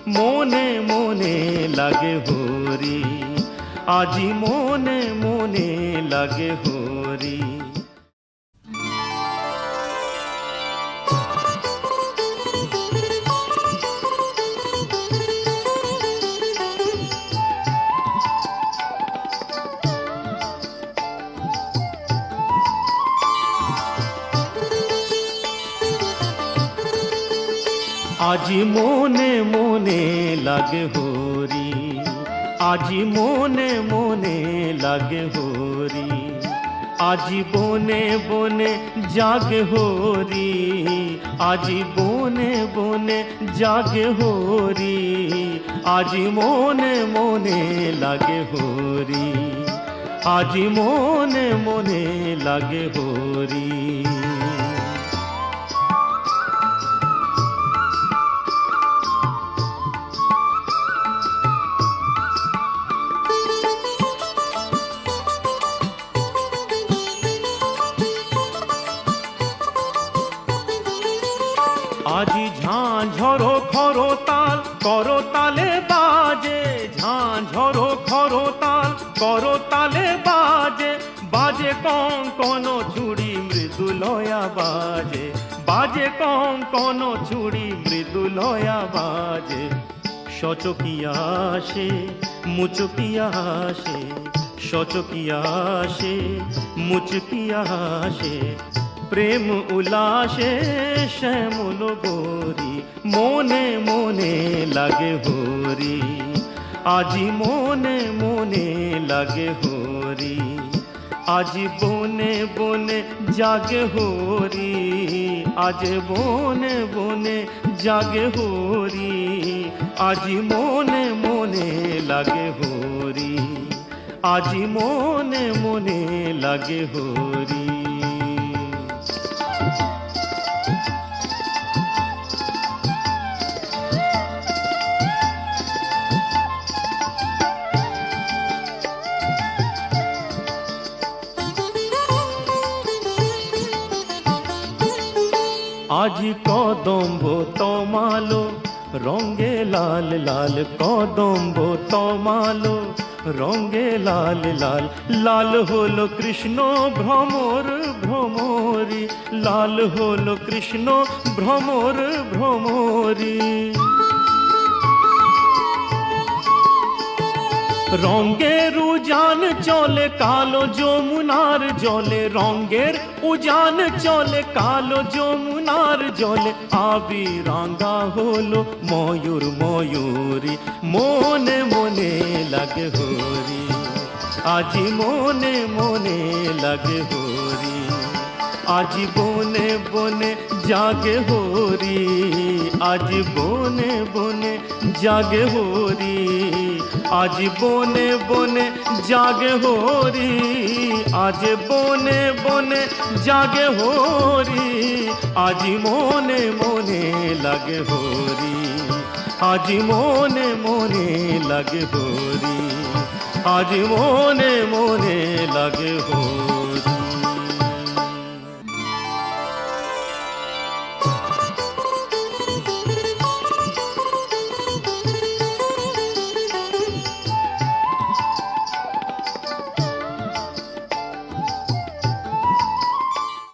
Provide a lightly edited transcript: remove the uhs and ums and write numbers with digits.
মনে মনে লাগে হরি, আজি মনে মনে লাগে হরি। আজি মনে মনে লাগে হরি, আজি মনে মনে লাগে হরি, আজি বনে বনে জাগে হরি, আজি বনে বনে জাগে হরি, আজি মনে মনে লাগে হরি, আজি মনে মনে লাগে হরি। আজি ঝাঁঝরো খরতাল করতালে বাজে, ঝাঁঝরো খরতাল করতালে বাজে, বাজে কঙ্কন চুড়ি মৃদুলয়া বাজে, বাজে কঙ্কন চুড়ি মৃদুলয়া বাজে। সচকিয়া আসে মুচকিয়া আসে, সচকিয়া আসে মুচকিয়া আসে, প্রেম উল্লাসে শ্যামল গোরি, মনে মনে লাগে হরি, আজি মনে মনে লাগে হরি, আজি বনে বনে জাগে হরি, আজ বনে বনে জাগে হরি, আজি মনে মনে লাগে হরি, আজি মনে মনে লাগে হরি। আজি কদম্ব তমালো রঙে লাল লাল, কদম্ব তমালো রঙে লাল লাল, লাল হলো কৃষ্ণ ভ্রমর ভ্রমরি, লাল হলো কৃষ্ণ ভ্রমর ভ্রমরি। রঙের উজান চলে কালো যমুনার জলে, রঙের উজান চলে কালো যমুনার জলে, আবিরাঙ্গা হলো ময়ূর ময়ূরী, মনে মনে লাগে হরি, আজি মনে মনে লাগে হরি, আজি বনে বনে জাগে হরি, আজি বনে বনে জাগে হরি, আজি বনে বনে জাগে হরি, আজ বনে বনে জাগে হরি, আজি মনে মনে লাগে হরি, আজি মনে মনে লাগে হরি, আজি মনে মনে লাগে হরি।